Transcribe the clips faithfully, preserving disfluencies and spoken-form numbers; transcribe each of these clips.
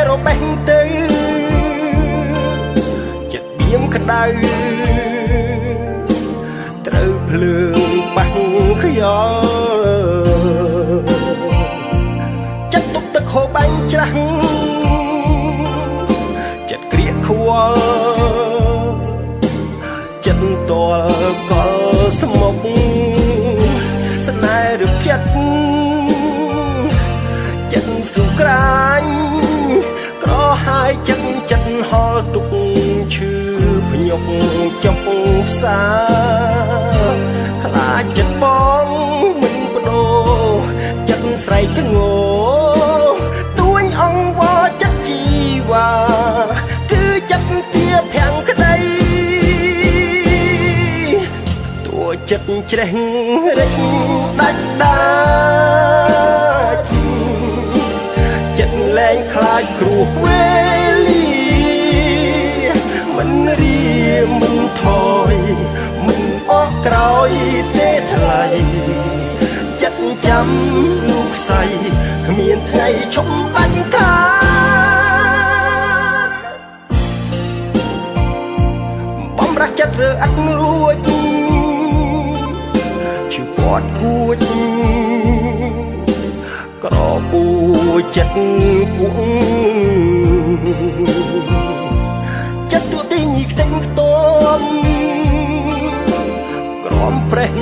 របេះទៅចិត្តបៀមក្តៅត្រូវភ្លើងបាំងខ្យល់ចិត្តទុកទឹកហូរបាញ់ច្រាស់ចិត្តក្រៀកខ្វល់ចិត្តតលកលស្មុកស្នេហ៍រឹបចិត្តចិត្តសុក្រាញ់ក្រហាយចិត្តចិត្តហល់ទុកឈឺភ្ញុកចុកផ្សាខ្លាចចិត្តបងមិនបដូរចិត្តស្រែកធ្ងោទួញអង្វរចិត្តជីវ៉ាគឺចិត្តទាភាំងក្តីតួចិត្តជ្រេះរិចដាច់ដាច់ចិត្តលែងខ្លាចគ្រោះវេលាមិនរៀមិនថយមិនអស់ក្រោយទេថ្លៃចិត្តចាំលោកស្រីគ្មានថ្ងៃឈប់បាញ់កាបំរះចិត្តរើអត់រួចឈឺពាត់គួចក្របួចិត្តគួងចិត្តទួទីញីខ្ទេញខ្ទាំក្រំប្រេះ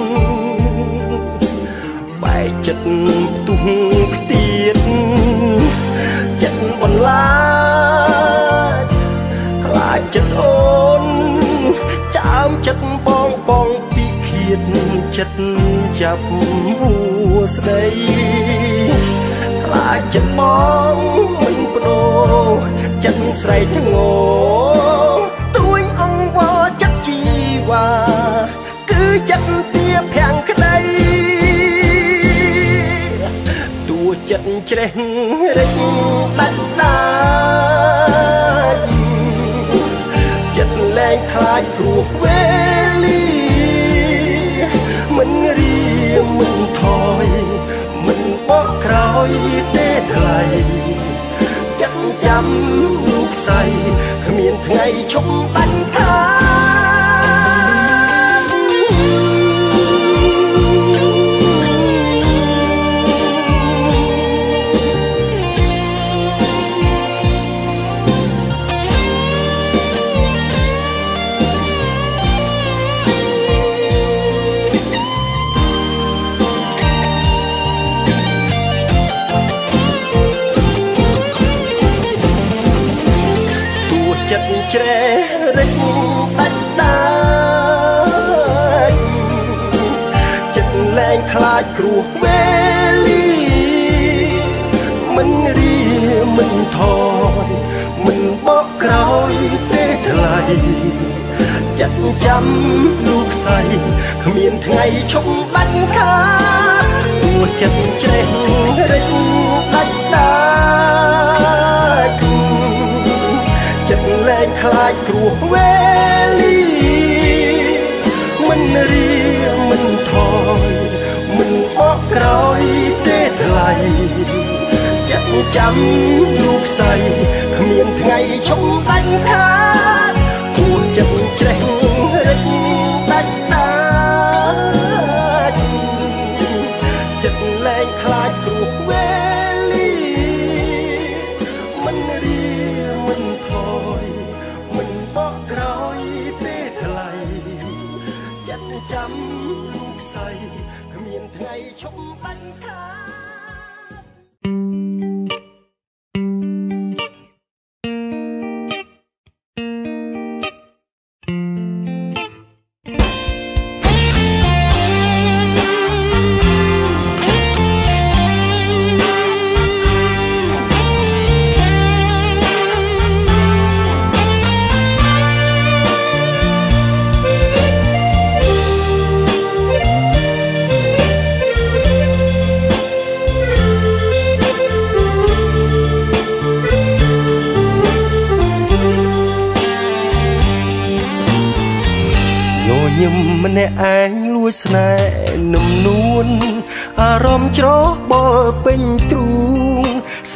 បែកចិត្តផ្ទុះខ្ទៀតចិត្តបន្លាចខ្លាចចិត្តអូនចាមចិត្តបងបងពីឃាតចិត្តចាប់ហួស្ដីខ្លាចចិត្តបងមិនបដូរចិត្តស្រែកធ្ងោទួញអង្វរចិត្តជីវ៉ាគឺចិត្តទាភាំងក្តីតួចិត្តជ្រេះរិចដាច់ដាច់ចិត្តលែងខ្លាចគ្រោះវេលាមិនរៀមិនថយមិនបកក្រោយទេថ្លៃចិត្តចាំលោកស្រីគ្មានថ្ងៃឈប់បាញ់ខាចិត្តជ្រេះរិចដាច់ដាច់ចិត្តលែងខ្លាចគ្រោះវេលាមិនរៀមិនថយមិនបកក្រោយទេថ្លៃចិត្តចាំលោកស្រីគ្មានថ្ងៃឈប់បាញ់ខាតួចិត្តជ្រេះរិចដាច់ដាច់ចិត្តលែងខ្លាចគ្រោះវេលាមិនរៀមិនថយមិនបកក្រោយទេថ្លៃចិត្តចាំលោកស្រីគ្មានថ្ងៃឈប់បាញ់ខាតពួតចិត្តជ្រេះរិចដាច់ដាច់ចិត្តលែងខ្លាចគ្រោះវេលាមិនរៀមិនថយមិនបកក្រោយទេថ្លៃចិត្តចាំលោកស្រីគ្មានថ្ងៃឈប់បាញ់ខាត ខ្ញុំម្នាក់ឯងលួចស្នេហ៍នំនួនអារម្មណ៍ច្របល់ពេញទ្រូងស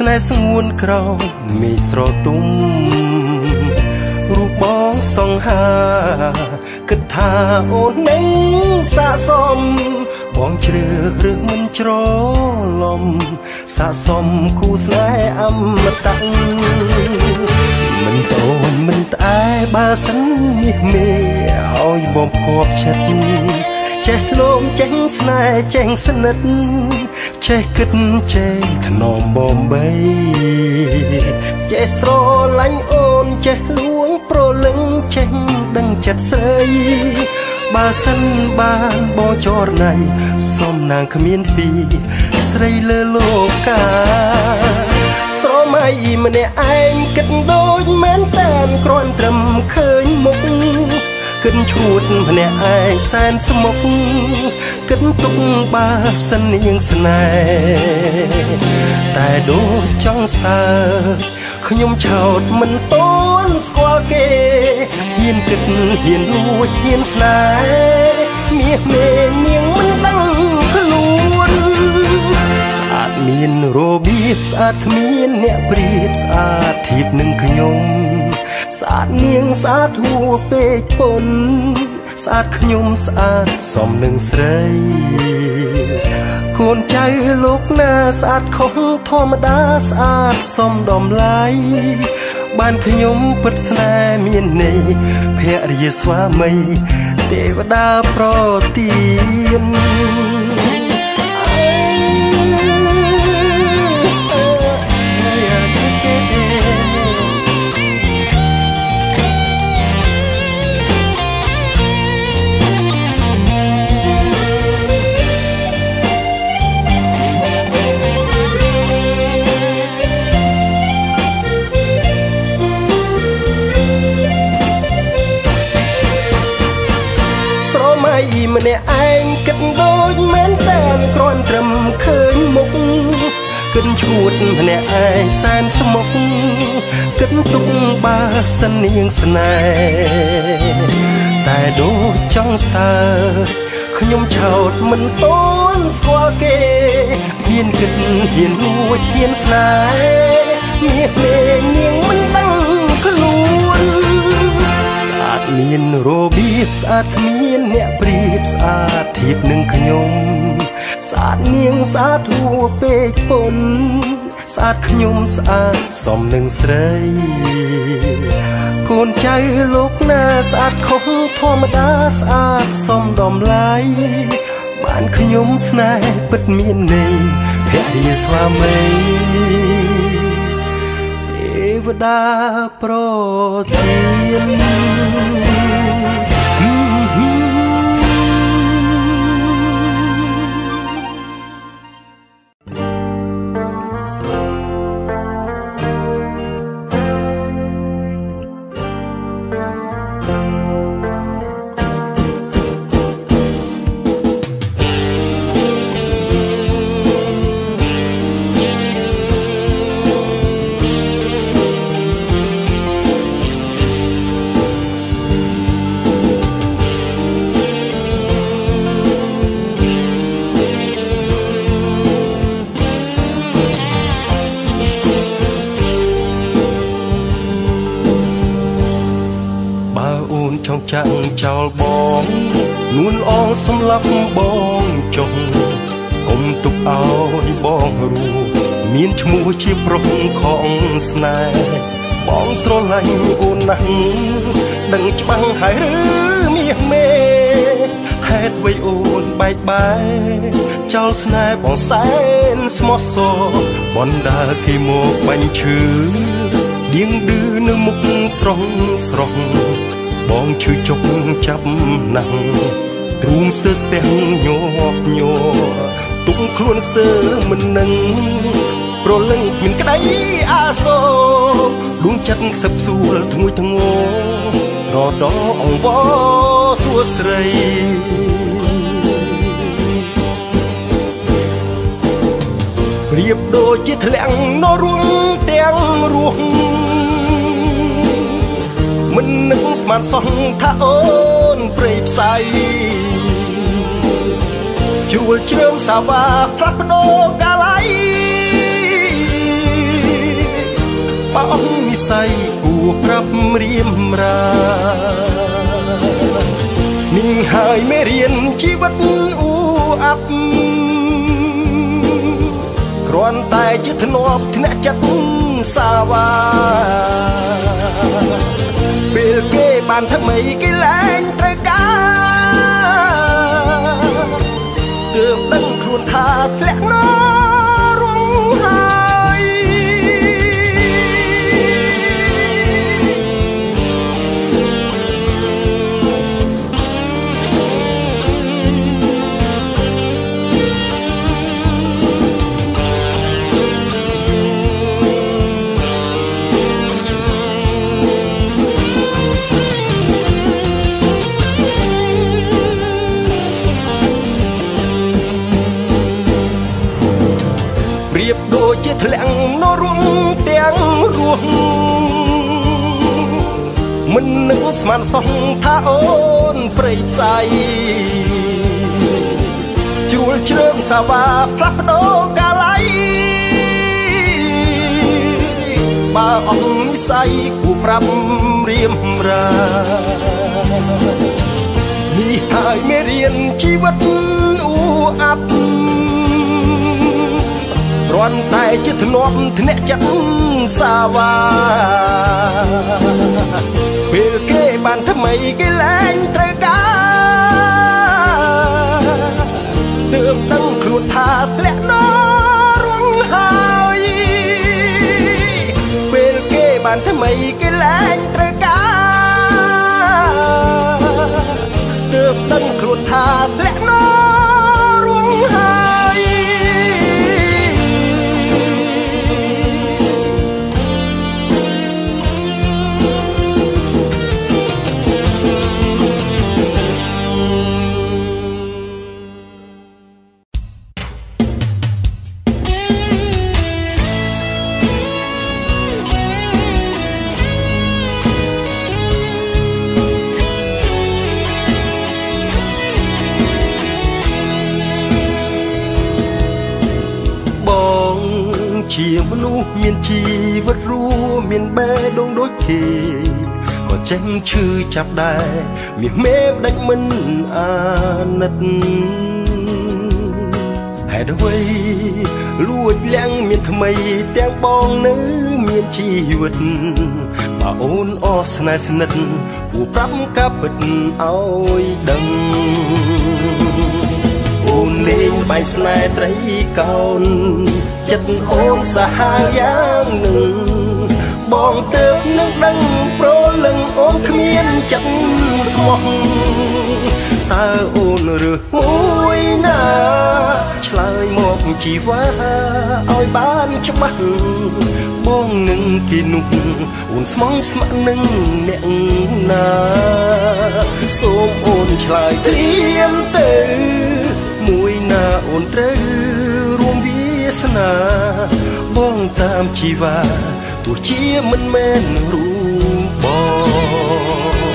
ស្នេហ៍ស្ងួនក្រោយមីស្រទុំរូបបងសង្ហាគិតថាអូននឹងស័កសមបងជ្រើសរើសមិនច្រឡំស័កសមគូស្នេហ៍អមតៈមិនតូនមិនត្អែបើសិនមាសមេឲ្យបងគប់ចិត្តចេះលោមចេះស្នេហ៍ចេះស្និទ្ធចេះគិតចេះថ្នមបំបីចេះស្រឡាញ់អូនចេះលួងប្រលឹងចេះដឹងចិត្តស្រីបើសិនបានបងចរណៃសំណាងគ្មានពីស្រីលើលោកាស្រមៃម្នាក់ឯងគិតដូចមែនតែនគ្រាន់ត្រឹមឃើញមុខគិតឈួតម្នាក់ឯងសែនស្មុគគិតទុកបើសិននាងស្នេហ៍តែដូចចង់សើខ្ញុំឆោតមិនតន់ស្គាល់គេហ៊ានគិតហ៊ានលួចហ៊ានស្នេហ៍មាសមេនាងមិនដឹងខ្លួនស្អាតមានរបៀបស្អាតគ្មានអ្នកប្រៀបស្អាតធៀបនឹងខ្ញុំស្អាតនាងស្អាតហួសពេកពុនស្អាតខ្ញុំស្អាតសមនឹងស្រីកូនចៅលោកណាស្អាតខុសធម្មតាស្អាតសមដំឡៃបានខ្ញុំពិតស្នេហ៍មានន័យភរិយាស្វាមីទេវតាប្រទានម្នាក់ឯងគិតដូចមែនតែនគ្រាន់ត្រឹមឃើញមុខគិតឈួតម្នាក់ឯងសែនស្មុគគិតទុកបើសិននាងស្នេហ៍តែដូចចង់សើខ្ញុំឆោតមិនតន់ស្គាល់គេហ៊ានគិតហ៊ានលួចហ៊ានស្នេហ៍មាសមេនាងមិនដឹងខ្លួនស្អាតមានរបៀបស្អាតគ្មានអ្នកប្រៀបស្អាតធៀបនឹងខ្ញុំស្អាតនាងស្អាតហួសពេកពុនស្អាតខ្ញុំស្អាតសមនឹងស្រីកូនចៅលោកណាស្អាតខុសធម្មតាស្អាតសមដំឡៃបានខ្ញុំស្នេហ៍ពិតមានន័យភរិយាស្វាមីទេវតាប្រទានចាំងចោលបងនួនអងសម្លាប់បងចុះកុំទុកឲ្យបងរួមានឈ្មោះជាប្រុសของស្នេហ៍បងស្រឡាញ់អូនណាស់ដឹងច្បាស់ហើយឬមាសមេហេតុអ្វីអូនបែកបែកចោលស្នេហ៍បងសែនស្មោះសរបណ្ដាគេមកបាញ់ឈឺដៀងឌឺនៅមុខស្រស់ស្រស់បងឈឺចុកចាប់ណាស់ទ្រូងស្ទើរស្ទះញ័រញ័រទុកខ្លួនស្ទើរមិននឹងប្រលឹងគ្មានក្តីអាសូរដួងចិត្តខ្សឹបសួលធ្ងួយធ្ងររដអង្វរសួស្រីប្រៀបដូចជាធ្លាំងនរួងទាំងរស់មិននឹកស្មានសោះថាអូនព្រៃផ្សៃជួលជ្រើមសាវ៉ាផ្លាស់ប្ដូរកាល័យបើអស់និស័យគួរប្រាប់រៀមរានេះហើយមេរៀនជីវិតអ៊ូអាប់គ្រាន់តែជាធ្នាប់ធ្នាក់ចិត្តសាវ៉ាពេលគេបានថ្មីគេលែងត្រូវការទើបដឹងខ្លួនថាធ្លាក់ណរងហើយប្រៀបដូចជាធ្លាក់នរងទាំងរស់មិននឹងស្មានសោះថាអូនព្រៃផ្សៃជួលជ្រើមសាវ៉ាផ្លាស់ប្ដូរកាល័យបើអស់និស័យគួរប្រាប់រៀមរានេះហើយមេរៀនជីវិតអ៊ូអាប់គ្រាន់តែជាធ្នាប់ធ្នាក់ចិត្តសាវ៉ាពេលគេបានថ្មីគេលែងត្រូវការទើបដឹងខ្លួនថាធ្លាក់នរងហើយពេលគេបានថ្មីគេលែងត្រូវការទើបដឹងខ្លួនថាធ្លាក់នរងហើយជាមនុស្សមានជីវិតរស់មានបេះដូងដូចគេក៏ចេះឈឺចាប់ដែរមាសមេបដាច់មិនអាណិតហេតុអ្វីលួចលាំងមានថ្មីទាំងបងនៅមានជីវិតបើអូនអស់ស្នេហ៍ស្និទ្ធគួរប្រាប់ការពិតឲ្យដឹងអូនលេងបាយស្នេហ៍ត្រីកោនចិត្តអូនសាហាវយ៉ាងនឹងបងទើបនឹងដឹងប្រលឹងអូនគ្មានចិត្តស្មោះតើអូនរើសមួយណាឆ្លើយមកជីវ៉ាឲ្យបានច្បាស់បងនឹងគេនោះអូនស្មងស្ម័គ្រនឹងអ្នកណាសូមអូនឆ្លើយត្រៀមទៅមួយណាអូនត្រូវរួមវាសនាបងតាមជីវ៉ាទោះជាមិនមែនរូបបង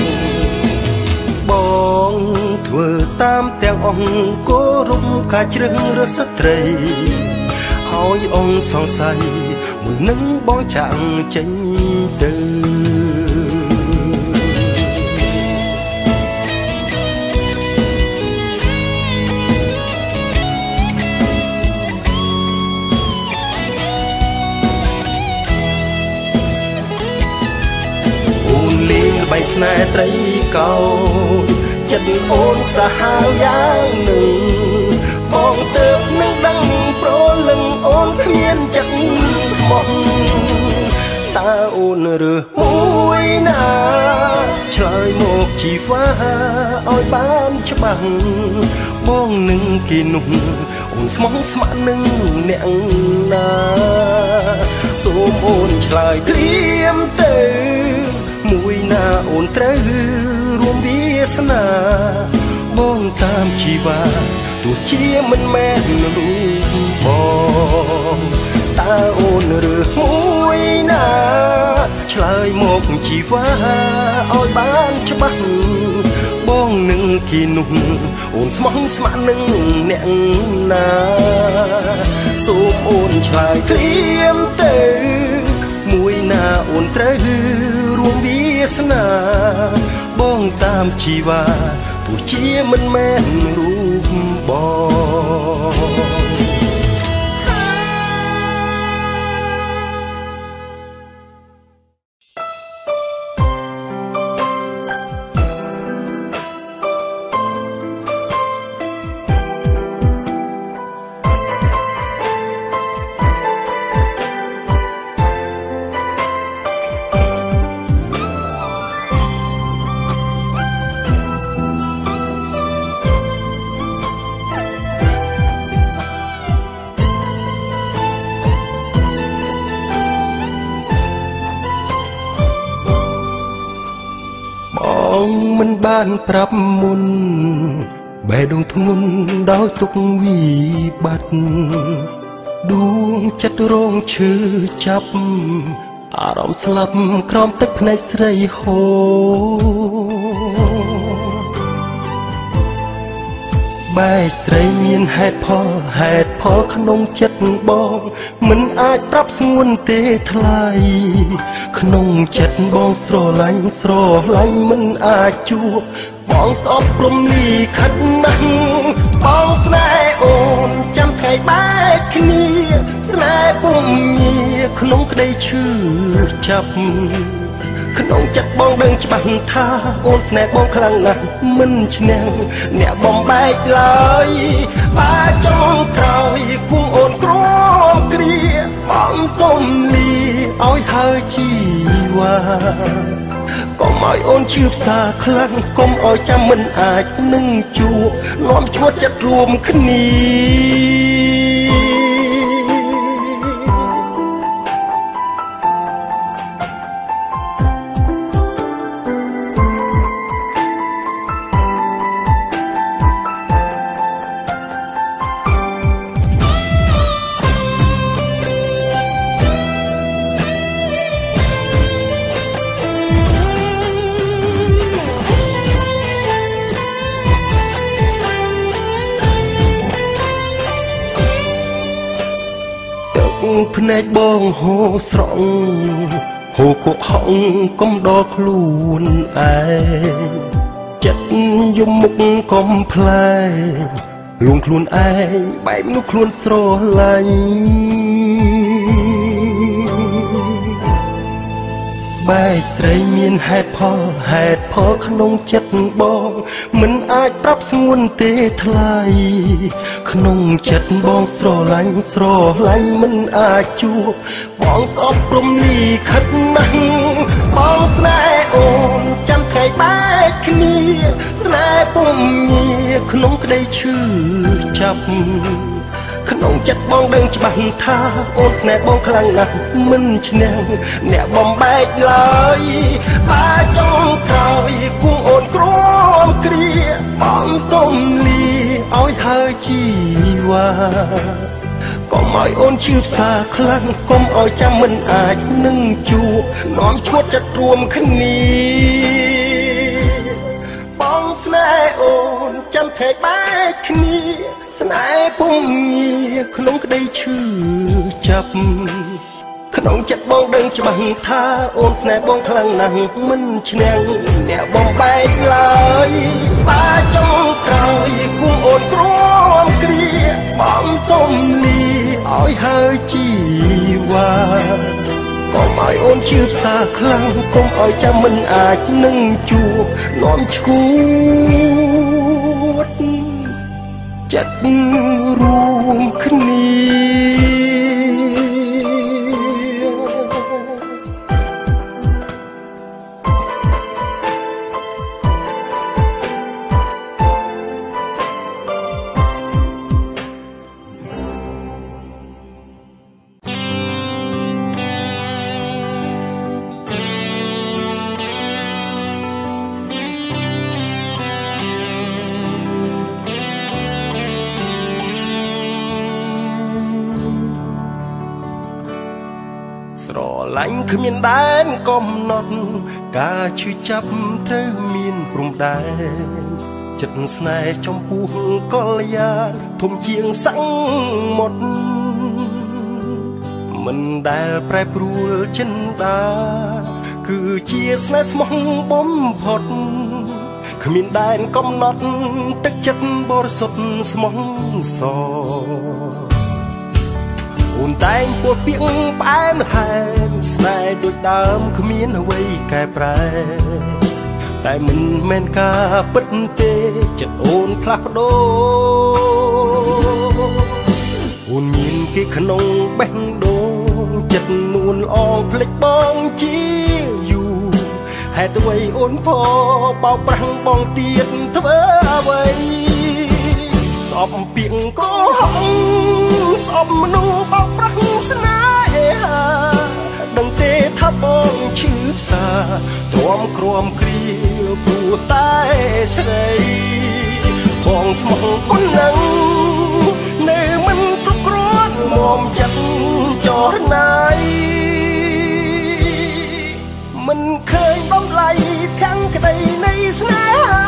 បងធ្វើតាមទាំងអង្គគោរពការជ្រើសរើសស្ត្រីឲ្យអង្គសង្ស័យមួយនឹងបងចាក់ចេញទៅបាយស្នេហ៍ត្រីកោចិត្តអូនសាហាវយ៉ាងនឹងបងទើបនឹងដឹងប្រលឹងអូនគ្មានចិត្តស្មោះតើអូនរើសមួយណាឆ្លើយមកជីវ៉ាឲ្យបានច្បាស់បងនឹងគេនោះអូនស្មោះស្ម័គ្រនឹងអ្នកណាសូមអូនឆ្លើយត្រៀមទៅមួយណាអូនត្រូវរួមវាសនាបងតាមជីវ៉ាទោះជាមិនមែនរូបបងតើអូនរើសមួយណាឆ្លើយមកជីវ៉ាឲ្យបានច្បាស់បងនឹងគេនោះអូនស្មោះស្ម័គ្រនឹងអ្នកណាសូមអូនឆ្លើយត្រៀមទៅមួយណាញាអូនត្រូវរួមវាសនាបងតាមជីវ៉ាទោះជាមិនមែនរូបបងមិនបានប្រាប់មុនបេះដូងធ្ងន់ដោយទុកវិបត្តិដួងចិត្តរងឈឺចាប់អារម្មណ៍ស្លាប់ក្រោមទឹកភ្នែកស្រីហូរបែកស្រីមានហេតុផលហេតុផលក្នុងចិត្តបងមិនអាចប្រាប់ស្ងួនទេថ្លៃក្នុងចិត្តបងស្រឡាញ់ស្រឡាញ់មិនអាចជួបបងស្អប់ព្រំលីខិតណាស់បងស្នេហ៍អូនចាំថ្ងៃបែកគ្នាស្នេហ៍ពុំងារក្នុងក្តីឈឺចាប់ក្នុងចិត្តបងដឹងច្បាស់ថាអូនស្នេហ៍បងខ្លាំងណាស់មិនឈ្នះអ្នកបំបែកឡើយបើចង់ក្រោយគុំអូនក្រគ្រាបងសុំលីឲ្យហើយជីវ៉ាកុំឲ្យអូនឈឺផ្សាខ្លាំងកុំឲ្យចាំមិនអាចនឹងជួបនាំឈួតចិត្តរួមគ្នាភ្នែកបងហូរស្រង់ហូរកុហកកុំដល់ខ្លួនឯងចិត្តយំមុខកុំផ្លែលួងខ្លួនឯងបែបនោះខ្លួនស្រឡាញ់បែកស្រីមានហេតុផលហេតុផលក្នុងចិត្តបងមិនអាចប្រាប់ស្ងួនទេថ្លៃក្នុងចិត្តបងស្រឡាញ់ស្រឡាញ់មិនអាចជួបបងស្អប់ព្រំលីខិតណាស់បងស្នេហ៍អូនចាំថ្ងៃបែកគ្នាស្នេហ៍ពុំងារក្នុងក្តីឈឺចាប់ក្នុងចិត្តបងដឹងច្បាស់ថាអូនស្នេហ៍បងខ្លាំងណាស់មិនឈ្នះអ្នកបំបែកឡើយបើចង់ក្រោយគួងអូនក្រមគ្រាបងសុំលីឲ្យហើយជីវ៉ាកុំឲ្យអូនឈឺផ្សាខ្លាំងកុំឲ្យចាំមិនអាចនឹងជួបនាំឈួតចិត្តរួមគ្នាបងស្នេហ៍អូនចាំថ្ងៃបែកគ្នាស្នេហ៍ពុំងារក្នុងក្តីឈឺចាប់ក្នុងចិត្តបងដឹងច្បាស់ថាអូនស្នេហ៍បងខ្លាំងណាស់មិនឈ្នះអ្នកបំបែកឡើយបើចង់ក្រោយគួងអូនក្រមគ្រាបងសុំលីឲ្យហើយជីវ៉ាកុំឲ្យអូនឈឺផ្សាខ្លាំងកុំឲ្យចាំមិនអាចនឹងជួបនាំឈួតចិត្តរួមគ្នាឡាញ់គ្មានដែនកំណត់ការឈឺចាប់ត្រូវមានព្រំដែនចិត្តស្នេហ៍ចំពោះកល្យាធំជាងសង្មុតមមិនដែលប្រែប្រួលចិនដាគឺជាស្នេហ៍ស្មោះបំផុតគ្មានដែនកំណត់ទឹកចិត្តបរិសុទ្ធស្មោះសរអូនតែងពោលពាក្យផ្អែមល្ហែមស្នេហ៍ដូចដើមគ្មានអ្វីកែប្រែតែមិនមែនការពិតទេចិត្តអូនផ្លាស់ប្ដូរអូនមានគេក្នុងបេះដូងចិត្តនួនអងភ្លេចបងជាយូរហេតុអ្វីអូនផបោកប្រាំងបងទៀតធ្វើអ្វីស្អប់ពាក្យកោហងស្អប់មនុស្សបោកប្រាំងស្នេហាដឹងទេថាបងឈឺផ្សាទ្រាំក្រំគ្រាព្រោះតែស្រីបងស្មោះប៉ុណ្ណឹងនៅមិនគ្រប់គ្រាន់មកចិត្តចរណៃមិនឃើញបំឡៃខាងក្តីនៃស្នេហា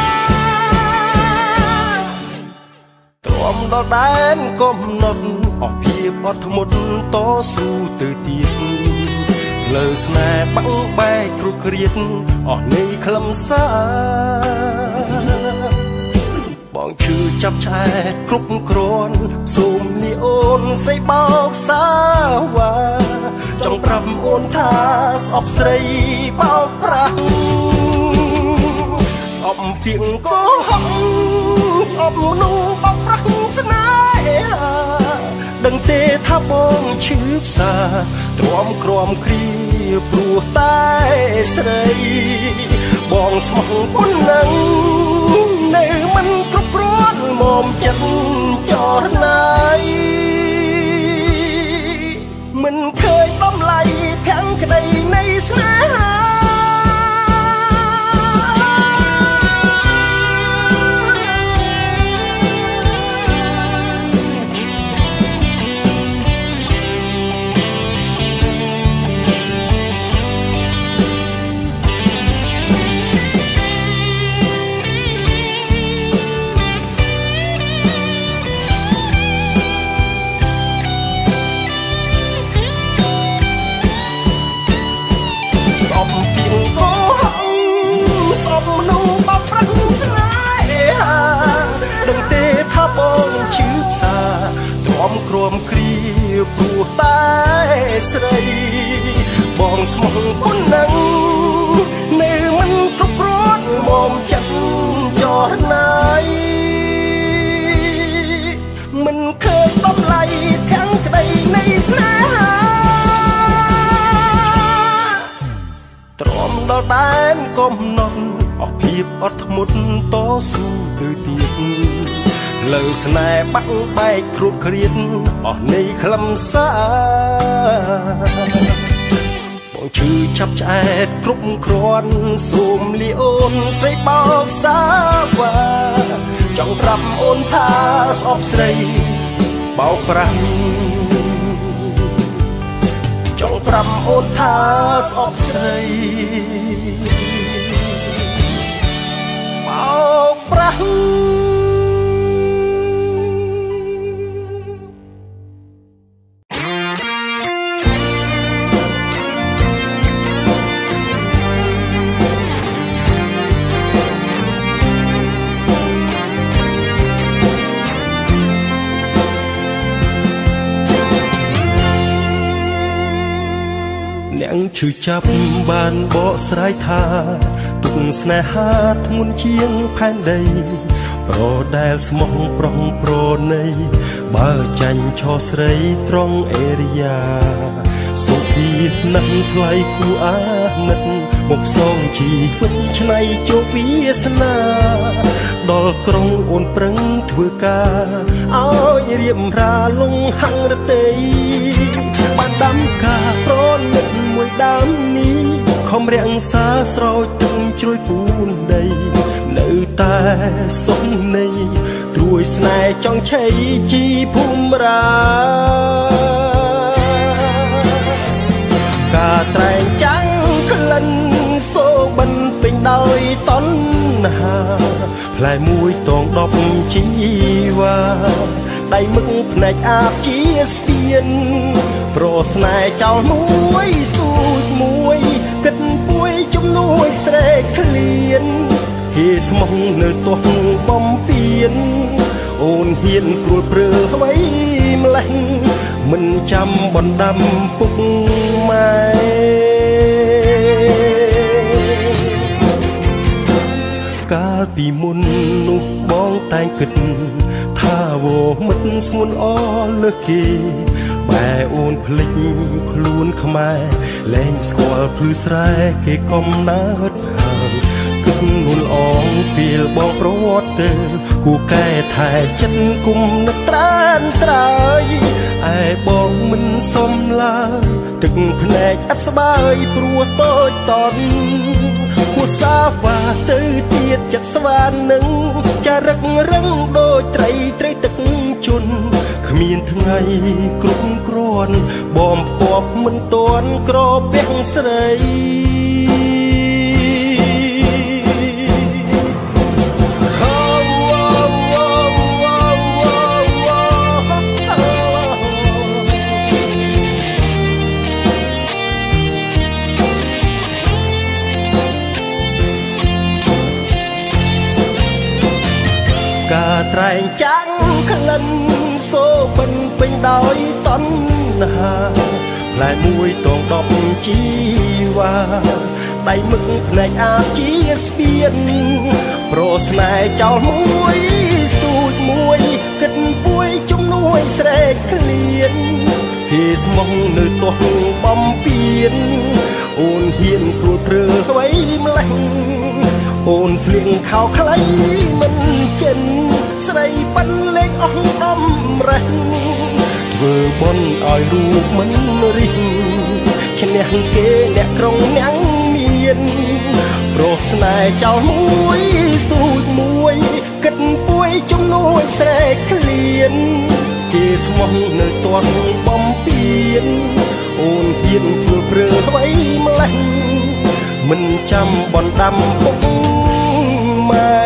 ទ្រាំដល់ដែនកំណត់អស់ភាពអត់ធ្មត់តស៊ូទៅទៀតលើស្នេហ៍បាំងបែកគ្រោះគ្រៀតអស់នៃខ្លឹមសារបងឈឺចាប់ឆែកគ្រប់គ្រាន់សូមនេះអូនស្រីបោកសាវ៉ាចង់ប្រាប់អូនថាស្អប់ស្រីបោកប្រាស់ស្អប់ពាក្យកោហងស្អប់មនុស្សបោកប្រាស់ស្នេហាដឹងទេថាបងឈឺផ្សាទ្រាំក្រំគ្រាព្រោះតែស្រីបងស្មោះប៉ុណ្ណឹងនៅមិនគ្រប់គ្រាន់មកចិត្តចរណៃមិនឃើញបំឡៃខាងក្តីនៃស្នេហាបងឈឺផ្សាទ្រាំក្រំគ្រាព្រោះតែស្រីបងស្មោះប៉ុណ្ណឹងនៅមិនគ្រប់គ្រាន់មកចិត្តចរណៃមិនឃើញបំឡៃខាងក្តីនៃស្នេហាទ្រាំដល់ដែនកំណត់អស់ភាពអត់ធ្មត់តស៊ូទៅទៀតលើស្នេហ៍បាក់បែកគ្រោះគ្រៀតអស់នៃខ្លឹមសារបងឈឺចាប់ឆ្អែតគ្រប់គ្រាន់សូមលាអូនស្រីបោកសាវ៉ាចង់ប្រាប់អូនថាស្អប់ស្រីបោកប្រាំងចង់ប្រាប់អូនថាស្អប់ស្រីបោកប្រាំងអ្នកឈឺចាប់បានបកស្រាយថាទុកស្នេហាធ្ងន់ជាងផែនដីប្រដែលស្មោះប្រុងប្រណីបើចាញ់ឆោស្រីត្រង់អេរិយាសុភីណាស់ថ្លៃគួរអាណិតមកផ្សងជីវិតឆ្នៃជោគវាសនាដល់ក្រុងអូនប្រឹងធ្វើការឲ្យរៀបរាលងហង្រតីបានដាំការប្រណិតមួយដើមនេះខំរាំងសាស្រោចទឹកជ្រោយពូនដីនៅតែសុខនៃត្រួយស្នេហ៍ចង់ឆៃជីភូមិរាការត្រែងចាំងក្លិនសូបិនពេញដោយតណ្ហាផ្លែមួយតងដប់ជីវ៉ាដៃមឹកភ្នែកអាបជាស្ពានប្រស្នេហ៍ចោលមួយស្ទូចមួយគិតពួយជំនួយស្រែកឃ្លានគេស្មោះនៅទោះបំពេញអូនហ៊ានព្រួលព្រើអ្វីម្លេះមិនចាំបណ្ដាំពុកម៉ែកាលពីមុននោះបងតែងគិតថាវមិត្តស្ងួនអលើសគេបែអូនភ្លេចខ្លួនខ្មែរលែងស្គាល់ភ្លឺស្រែគេកំណើតហើយគិតនួនអងពេលបងប្រវត្តិទៅគូកែថែចិត្តគុំនឹកត្រានត្រើយឯបងមិនសមឡើយទឹកភ្នែកអត់ស្បើយព្រោះតូចតន់គួសាវ៉ាទៅទៀតចិត្តស្វាននឹងចារឹករឹងដូចត្រីត្រីទឹកជន់គ្មានថ្ងៃគ្រប់គ្រាន់បងពពមិនតន់ក្រពះស្រីការត្រែងចាំងក្លិនសូបិនពេញដោយតណ្ហាផ្លែមួយតងដប់ជីវ៉ាដៃមឹកភ្នែកអាជាស្ពានប្រស្នេហ៍ចោលមួយស្ទូចមួយគិតពួយជំនួយស្រែកឃ្លានគេស្មោះនៅទោះបំពេញអូនហ៊ានព្រួលព្រើអ្វីម្លេះអូនស្លៀងខោខ្លីមិនចិនស្រីប៉ិនលេងអស់ដំរេះធ្វើបន់ឲ្យរូបមិនរិះឈ្នះគេអ្នកក្រុងអ្នកមានប្រស្នេហ៍ចោលមួយស្ទូចមួយគិតពួយជំនួយស្រែកឃ្លានគេស្មោះនៅទន់បំពេញអូនហ៊ានព្រួលព្រើអ្វីម្លេះមិនចាំបណ្ដាំពុកម៉ែ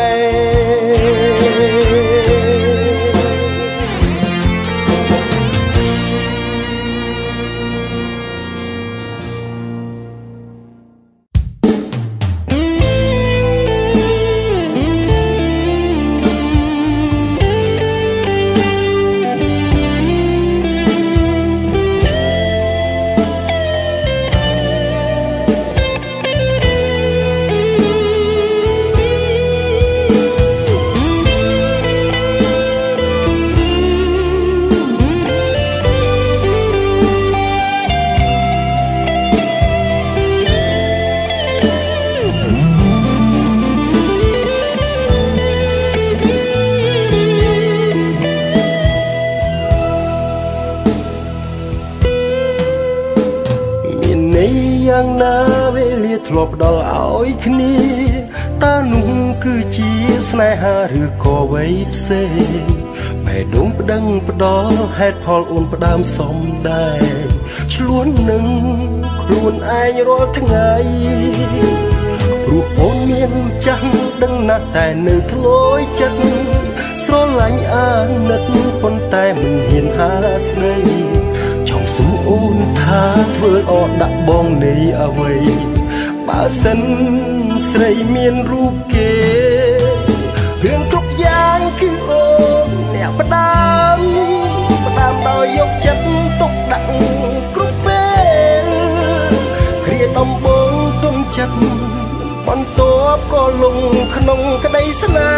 យ៉ាងណាវេលាធ្លាប់ដល់ឲ្យគ្នាតើនោះគឺជាស្នេហាឬក៏អ្វីផ្សេងបេះដូងប្តឹងផ្ដល់ហេតុផលអូនផ្ដើមសំដែងឆ្លួននឹងខ្លួនឯងរាល់ថ្ងៃព្រោះអូនមានចាស់ដឹងណាស់តែនៅធ្លោយចិត្តស្រឡាញ់អាណិតប៉ុន្តែមិនហ៊ានហាស្ដីចង់សួរអូនថាធ្វើអត់ដាក់បងនៃអ្វីបើសិនស្រីមានរូបគេរឿងគ្រប់យ៉ាងគឺអូនអ្នកផ្ដើមផ្ដើមដោយយកចិត្តទុកដាក់គ្រប់ពេលគ្រាដំបងទុំចិត្តបន្ទាប់ក៏លងក្នុងក្តីស្នេ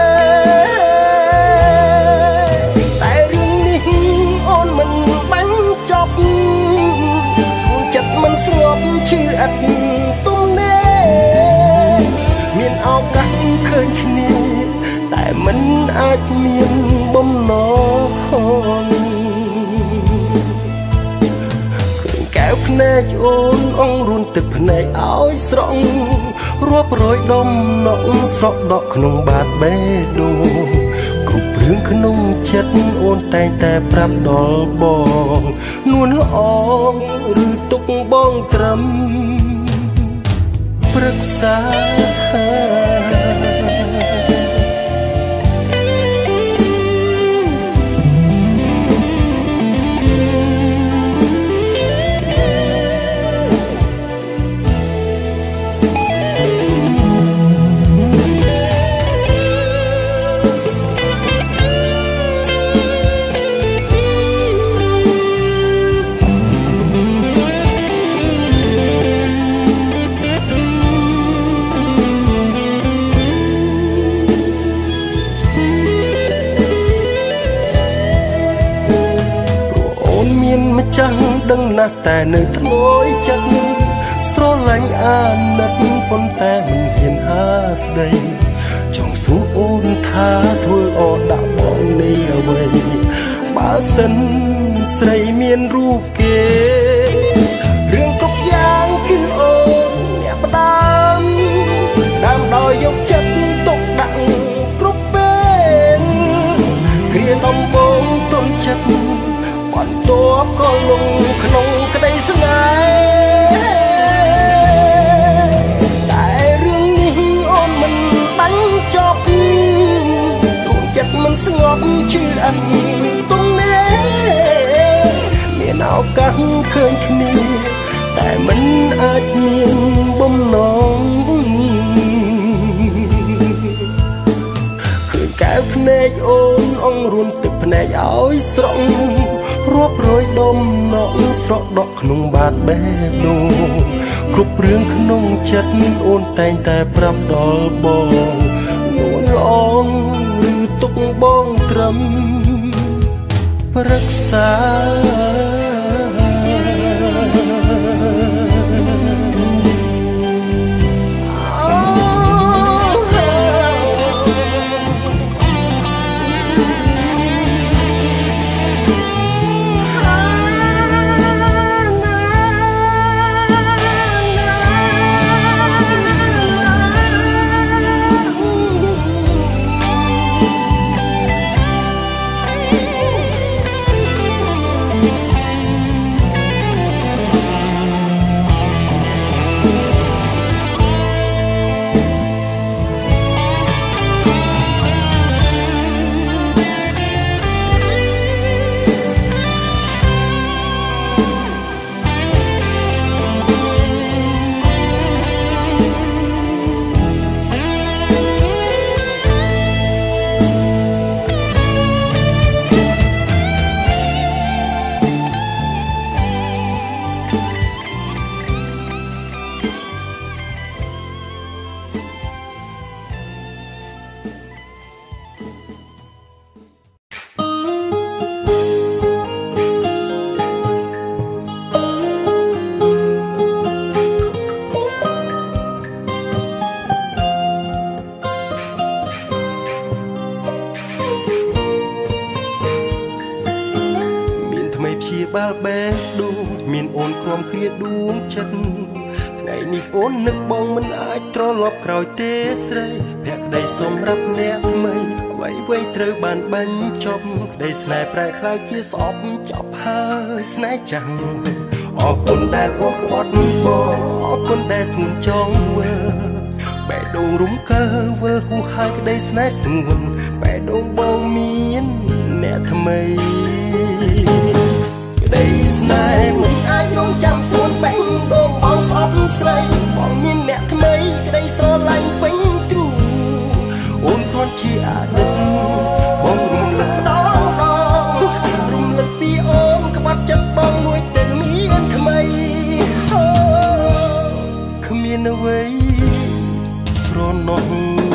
ហ៍តែរឿងនេះអូនមិនបាញ់ចប់ចិត្តមិនស្ងប់ឈឺអត់ទុំនេមានឱកាសឃើញគ្នាតែមិនអាចមានបំណងកែវភ្នែកអូនអងរួនទឹកភ្នែកឲ្យស្រង់រាប់រយដុំណក់ស្រក់ដក់ក្នុងបាតបេះដូងគ្រប់រឿងក្នុងចិត្តអូនតែងតែប្រាប់ដល់បងនួនល្អឬទុកបងត្រឹមប្រឹក្សាដឹងណាស់តែនៅធ្ងយចិត្តស្រឡាញ់អាណិតប៉ុន្តែមិនហ៊ានហាស្ដីចង់សួរអូនថាធ្វើអត់ដាក់បងនេះអ្វីបើសិនស្រីមានរូបគេរឿងគ្រប់យ៉ាងគឺអូនអ្នកផ្ដាំដើមដោយយកចិត្តទុកដាក់គ្រប់ពេលគ្រាដំបងទុនចិត្តបន្ទាប់ក៏លងក្នុងក្តីស្នេហ៍តែរឿងនេះអូនមិនបាញ់ចប់រូបចិត្តមិនស្ងប់ជឿអត់ទុំនេះមានឱកាសឃើញគ្នាតែមិនអាចមានបំណងឃើញកែវភ្នែកអូនអង្រួនទឹកភ្នែកឲ្យស្រក់រាប់រយដុំណក់ស្រក់ដក់ក្នុងបាតបេះដូងគ្រប់រឿងក្នុងចិត្តអូនតែងតែប្រាប់ដល់បងនួនល្អឬទុកបងត្រឹមប្រឹក្សាបាល់បេះដូងមានអូនក្រំគ្រាដួងចិត្តថ្ងៃនេះអូននឹកបងមិនអាចត្រឡប់ក្រោយទេស្រីភក្តីសម្រាប់អ្នកថ្មីអ្វីអ្វីត្រូវបានបាញ់ចប់ក្តីស្នេហ៍ប្រែក្លាយជាស្អប់ចប់ហើយស្នេហ៍ចាំងអរគុណដែលអូនក្បត់បងអរគុណដែលស្ងួនចង់វិលបេះដូងរំកិលវិលហួសហើយក្តីស្នេហ៍ស្ងួនបេះដូងបងមានអ្នកថ្មីក្តីស្នេហ៍មិនអាចរងចាំសួនបេះដូងបងស្អប់ស្រីបងមានអ្នកថ្មីក្តីស្រឡាញ់ពេញទ្រូងអូនគ្រាន់ជាអតីតបងរំលឹកម្ដងម្ដងរំលឹកពីអូនក្បត់ចិត្តបងមួយទៅមានថ្មីអូគ្មានអ្វីស្រណោះ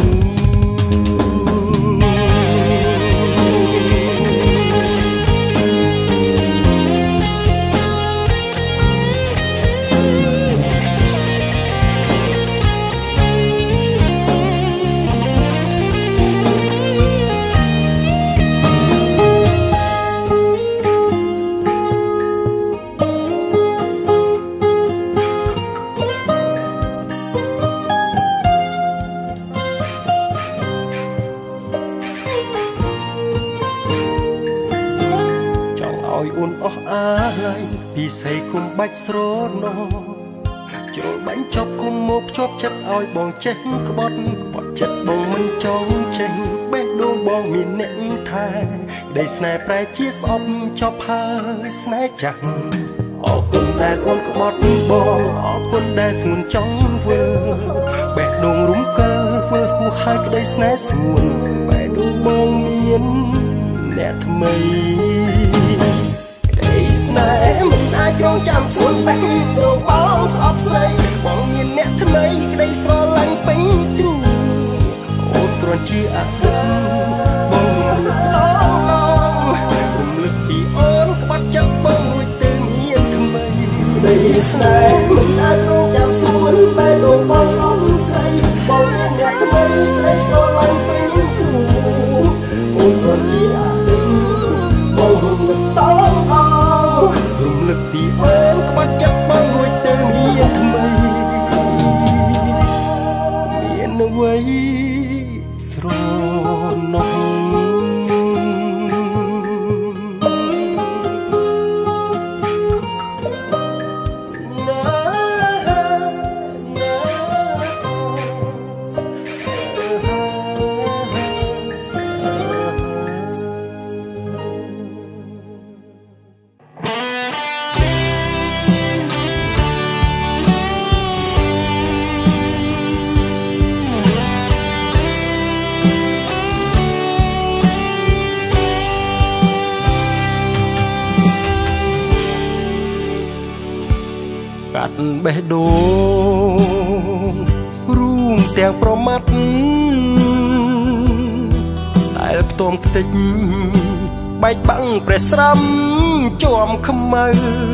ពីស្អីគុំបាច់ស្រណោជ្រុលបាញ់ចប់គុំមកភ្ជាប់ចិត្តឲ្យបងចេះក្បត់ក្បត់ចិត្តបងមិនចង់ចេះបេះដូងបងមានអ្នកថែក្តីស្នេហ៍ប្រែជាស្អប់ចប់ហើយស្នេហ៍ចាស់អរគុណដែលអូនក្បត់បងអរគុណដែលស្ងួនចង់វិលបេះដូងរំកិលវិលហួសហើយក្តីស្នេហ៍ស្ងួនបេះដូងបងមានអ្នកថ្មីស្នេហ៍មិនអាចរងចាំសួនបេះដូងបងស្អប់ស្រីបងមានអ្នកថ្មីក្តីស្រឡាញ់ពេញទ្រូងអូនគ្រាន់ជាអតីតបងរំលឹកឡងឡងរំលឹកពីអូនក្បត់ចិត្តបងមួយទៅមានថ្មីស្នេហ៍មិនអាចរងចាំសួនបែបលោកបងសំស្រីបងមានអ្នកថ្មីក្តីស្រឡាញ់ពេញគ្រូអូនក៏ជាអតីតបងរំលឹកតងអងរំលឹកពីអូនក្បាច់ចិត្តបងរួចទៅមានថ្មីមានអ្វីស្រណោះកាត់បេះដូងរួមទាំងប្រមាត់ដែលផ្ទុំខ្ទេចបែកបាំងព្រះស្រាំជាប់ខ្មៅ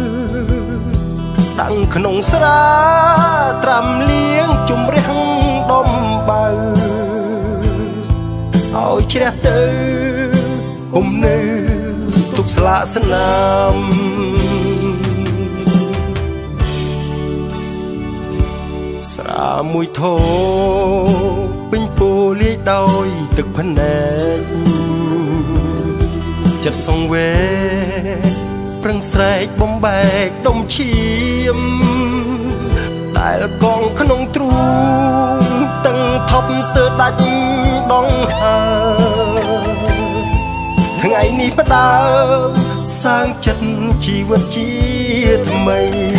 តាំងក្នុងស្រាត្រាំលៀងជំរះដំបៅឲ្យជ្រះទៅគុំនៅទុកស្លាកស្នាមស្រាមួយធោពេញពោលាយដោយទឹកភ្នែកចិត្តសង្វេប្រឹងស្រែកបំបែកដុំឈាមដែលកងក្នុងទ្រូងតឹងថប់ស្ទើរដាច់ដងហើថ្ងៃនេះផ្ដើមសាងចិត្តជីវិតជាថ្មី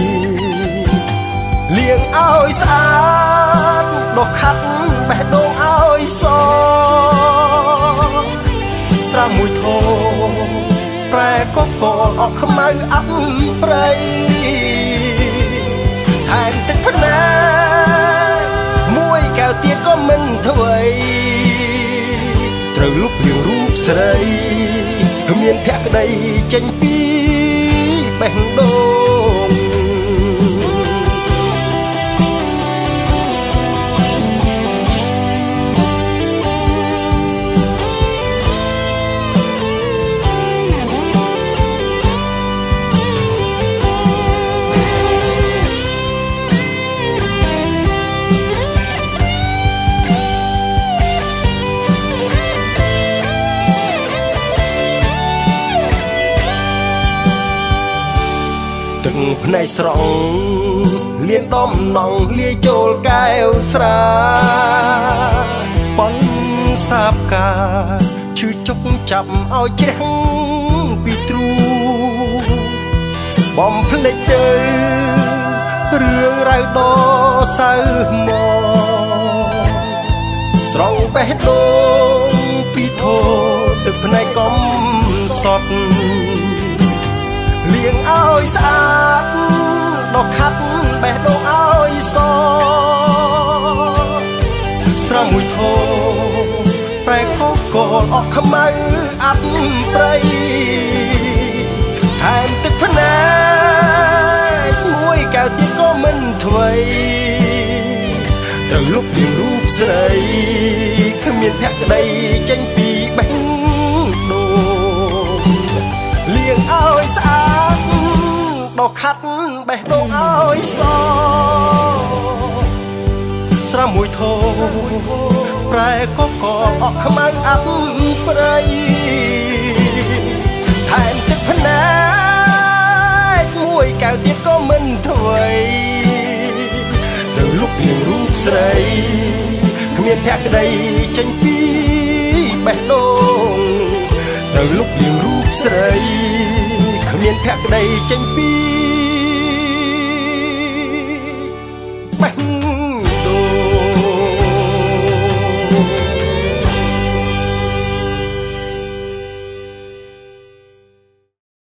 លៀងឲ្យស្អាតដុសខាត់បេះដូងឲ្យសស្រាមួយធោប្រែកកលអស់ខ្មៅអាប់ប្រៃថែមទឹកភ្នែកមួយកែវទៀតក៏មិនអ្វីត្រូវលុបលាងរូបស្រីគ្មានភក្តីចេញពីបេះដូងទឹកភ្នែកស្រង់លៀនដំណងលាយចូលកែវស្រាប៉ុនសាបកាឈឺចុកចាប់ឲ្យជ្រះពីទ្រូបំភ្លេចទៅរឿងរ៉ាវដ៏សៅមកស្រង់បេះដូងពីធោទឹកភ្នែកកំសត់លៀងឲ្យស្អាតដុសខាត់បេះដូងឲ្យសស្រាមួយធោប្រែកកលអស់ខ្មៅអាប់ប្រៃថែមទឹកភ្នែកមួយកែវទៀតក៏មិនអ្វីត្រូវលុបលាងរូបស្រីគ្មានភក្តីចេញពីបេះដូងលៀងឲ្យស្អាតដុសខាត់បេះដូងឲ្យសស្រាមួយធោប្រែកកលអស់ខ្មៅអាប់ប្រៃថែមទឹកភ្នែកមួយកែវទៀតក៏មិនអ្វីត្រូវលុបលាងរូបស្រីគ្មានភក្តីចេញពីបេះដូងត្រូវលុបលាងរូបស្រីគ្មានភក្តីចេញពីបេះ